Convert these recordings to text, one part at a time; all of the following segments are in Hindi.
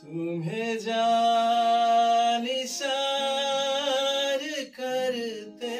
तुम्हें जानिसार करते,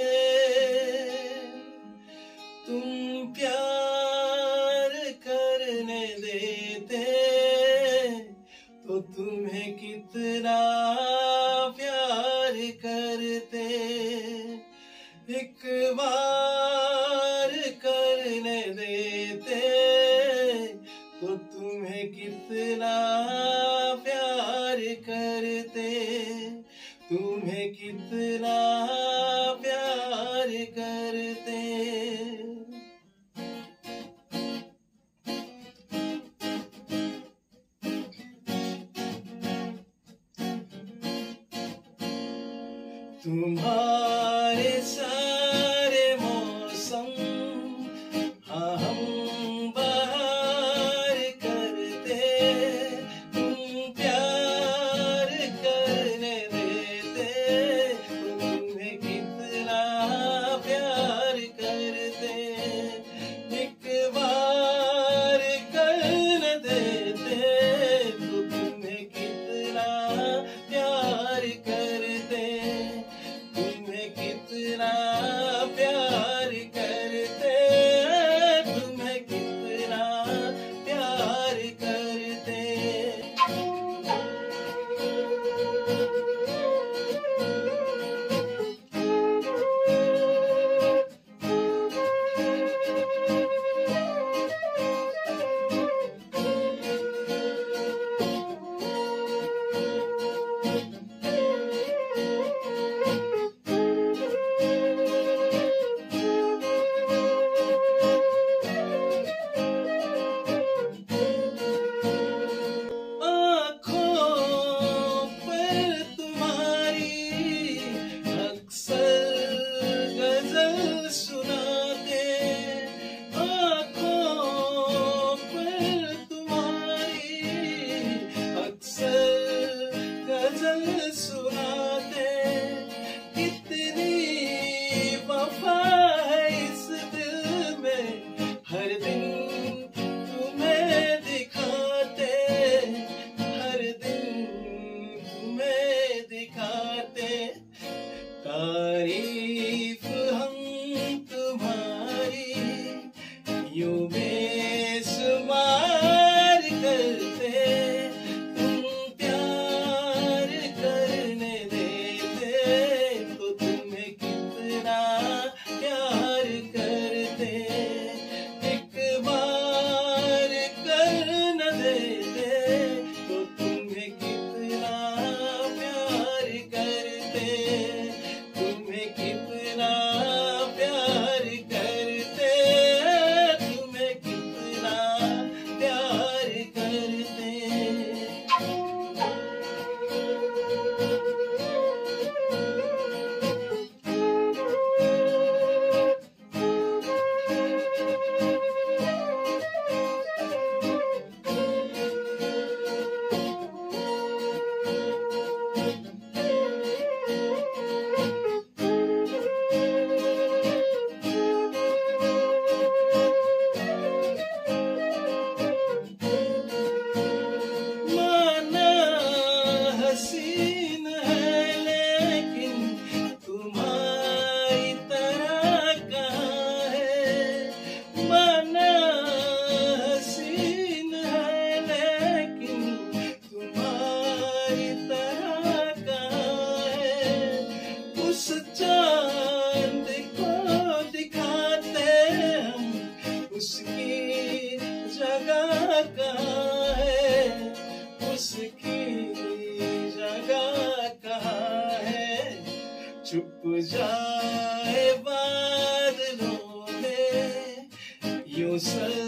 तुम प्यार करने देते तो तुम्हें कितना प्यार करते। एक बार करने देते तो तुम्हें कितना प्यार करते, तुम्हें कितना प्यार करते। तुम्हारे सारे मौसम हाँ हम बहार करते, तुम प्यार करने देते तो तुम्हें कितना प्यार करते। एक बार करने देते तो तुम्हें कितना प्यार करते, कितना प्यार करते, तुम्हें कितना प्यार करते। सुनाते कितनी वफा है इस दिल में, हर दिन तुम्हें दिखाते, हर दिन तुम्हें दिखाते। तारीफ हम तुम्हारी यूं बेशुमार करते, चांद को दिखाते हम, उसकी जगह कहाँ है, उसकी जगह कहाँ है। छुप जाए बादलों में यूं